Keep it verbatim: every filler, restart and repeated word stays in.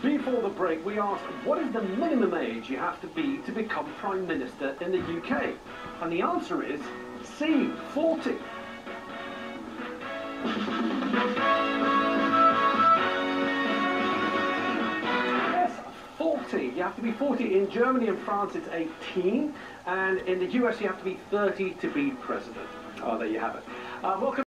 Before the break, we asked, what is the minimum age you have to be to become Prime Minister in the U K? And the answer is C, forty. Yes, forty. You have to be forty. In Germany and France, it's eighteen. And in the U S, you have to be thirty to be president. Oh, there you have it. Uh, welcome.